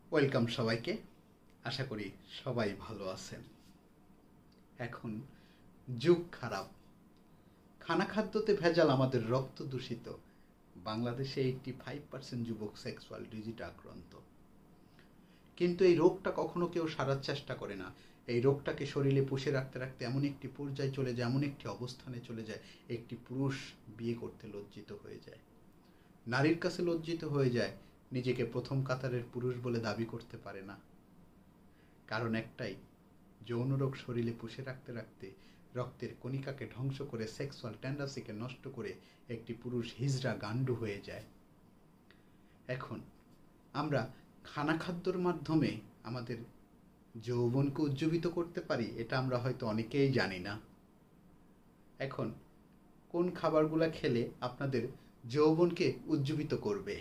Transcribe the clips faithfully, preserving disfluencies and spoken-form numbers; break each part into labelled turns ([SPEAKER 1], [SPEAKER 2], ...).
[SPEAKER 1] Welcome সবাইকে। আশা করি সবাই ভালো আছেন। এখন যুগ খারাপ, খানা খাদ্যতে ভেজাল, আমাদের রক্ত দূষিত। বাংলাদেশে এইটটি ফাইভ পার্সেন্ট যুবক সেক্সুয়াল ডিজিটে আক্রান্ত। কিন্তু এই রোগটা কখনো কেউ সারার চেষ্টা করে না। এই রোগটাকে শরীরে পুষে রাখতে রাখতে এমন একটি পর্যায়ে চলে যায়, এমন একটি অবস্থানে চলে যায়, একটি পুরুষ বিয়ে করতে লজ্জিত হয়ে যায়, নারীর কাছে লজ্জিত হয়ে যায়, নিজেকে প্রথম কাতারের পুরুষ বলে দাবি করতে পারে না। কারণ একটাই, যৌন রোগ শরীরে পুষে রাখতে রাখতে রক্তের কণিকাকে ধ্বংস করে সেক্সুয়াল টেন্ডেন্সিকে নষ্ট করে একটি পুরুষ হিজড়া গান্ডু হয়ে যায়। এখন আমরা খানা খাদ্যর মাধ্যমে আমাদের যৌবনকে উজ্জীবিত করতে পারি, এটা আমরা হয়তো অনেকেই জানি না। এখন কোন খাবারগুলো খেলে আপনাদের যৌবনকে উজ্জীবিত করবে?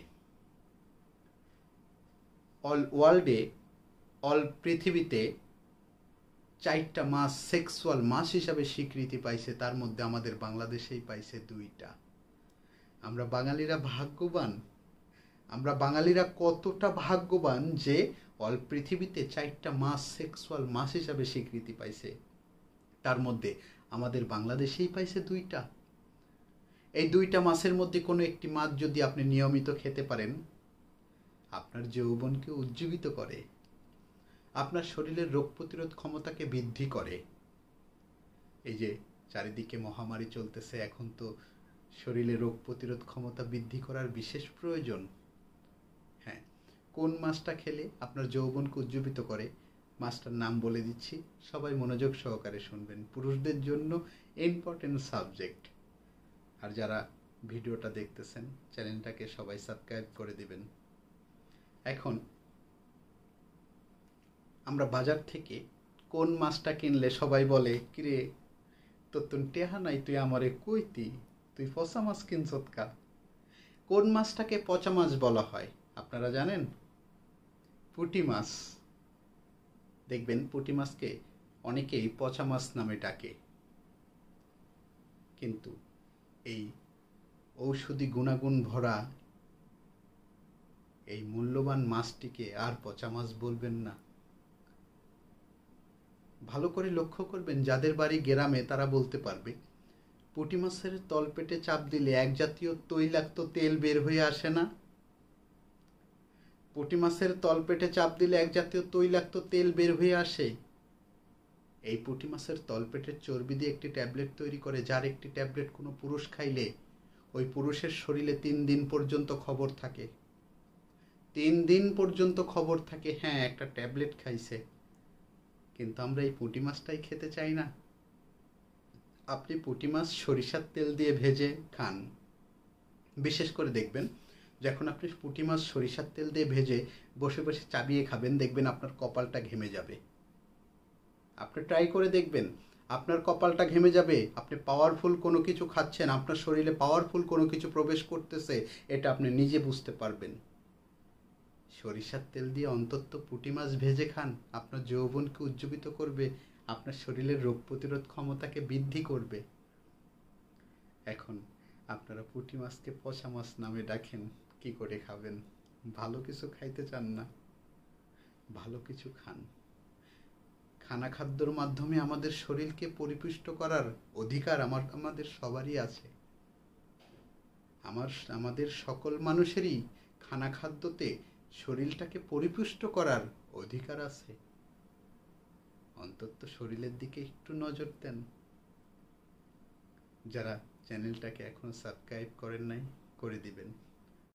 [SPEAKER 1] অল ওয়ার্ল্ডে, অল পৃথিবীতে চারটা মাস সেক্সুয়াল মাস হিসাবে স্বীকৃতি পাইছে, তার মধ্যে আমাদের বাংলাদেশেই পাইছে দুইটা। আমরা বাঙালিরা ভাগ্যবান। আমরা বাঙালিরা কতটা ভাগ্যবান যে অল পৃথিবীতে চারটা মাস সেক্সুয়াল মাস হিসাবে স্বীকৃতি পাইছে, তার মধ্যে আমাদের বাংলাদেশেই পাইছে দুইটা। এই দুইটা মাসের মধ্যে কোনো একটি মাস যদি আপনি নিয়মিত খেতে পারেন, আপনার যৌবনকে উজ্জীবিত করে, আপনার শরীরের রোগ প্রতিরোধ ক্ষমতাকে বৃদ্ধি করে। এই যে চারিদিকে মহামারী চলতেছে, এখন তো শরীরে রোগ প্রতিরোধ ক্ষমতা বৃদ্ধি করার বিশেষ প্রয়োজন। হ্যাঁ, কোন মাছটা খেলে আপনার যৌবনকে উজ্জীবিত করে, মাছটার নাম বলে দিচ্ছি, সবাই মনোযোগ সহকারে শুনবেন। পুরুষদের জন্য ইম্পর্টেন্ট সাবজেক্ট। আর যারা ভিডিওটা দেখতেছেন, চ্যানেলটাকে সবাই সাবস্ক্রাইব করে দিবেন। এখন আমরা বাজার থেকে কোন মাছটা কিনলে সবাই বলে, কিরে তোর তো টেহা নাই, তুই আমারে কইতি, তুই পচা মাছ কিনছত কা? কোন মাছটাকে পচা মাছ বলা হয় আপনারা জানেন? পুঁটি মাছ। দেখবেন পুঁটি মাছকে অনেকেই পচা মাছ নামে ডাকে, কিন্তু এই ঔষধি গুণাগুণ ভরা এই মূল্যবান মাছটিকে আর পচা মাছ বলবেন না। ভালো করে লক্ষ্য করবেন, যাদের বাড়ি গ্রামে তারা বলতে পারবে, পুঁটি মাছের তলপেটে চাপ দিলে এক জাতীয় তৈলাক্ত তেল বের হয়ে আসে না? পুঁটি মাছের তলপেটে চাপ দিলে এক জাতীয় তৈলাক্ত তেল বের হয়ে আসে। এই পুঁটি মাছের তলপেটের চর্বি দিয়ে একটি ট্যাবলেট তৈরি করে, যার একটি ট্যাবলেট কোনো পুরুষ খাইলে ওই পুরুষের শরীরে তিন দিন পর্যন্ত খবর থাকে। তিন দিন পর্যন্ত খবর থাকে, হ্যাঁ একটা ট্যাবলেট খাইছে। কিন্তু আমরা এই পুঁটি মাছটাই খেতে চাই না। আপনি পুঁটি মাছ সরিষার তেল দিয়ে ভেজে খান, বিশেষ করে দেখবেন যখন আপনি পুঁটি মাছ সরিষার তেল দিয়ে ভেজে বসে বসে চাবিয়ে খাবেন, দেখবেন আপনার কপালটা ঘেমে যাবে। আপনি ট্রাই করে দেখবেন, আপনার কপালটা ঘেমে যাবে। আপনি পাওয়ারফুল কোনো কিছু খাচ্ছেন, আপনার শরীরে পাওয়ারফুল কোনো কিছু প্রবেশ করতেছে, এটা আপনি নিজে বুঝতে পারবেন। সরিষার তেল দিয়ে অন্তত পুঁটি মাছ ভেজে খান, আপনার যৌবনকে উজ্জীবিত করবে, আপনার শরীরের রোগ প্রতিরোধ ক্ষমতাকে বৃদ্ধি করবে। এখন আপনারা পুঁটি মাছকে পচা মাছ নামে ডাকেন, কি করে খাবেন? ভালো কিছু খাইতে চান না? ভালো কিছু খান। খানা খাদ্যর মাধ্যমে আমাদের শরীরকে পরিপুষ্ট করার অধিকার আমার আমাদের সবারই আছে। আমার আমাদের সকল মানুষেরই খানা খাদ্যতে শরীরটাকে পরিপুষ্ট করার অধিকার আছে। অন্তত শরীরের দিকে একটু নজর দেন। যারা চ্যানেলটাকে এখনো সাবস্ক্রাইব করেন নাই, করে দিবেন।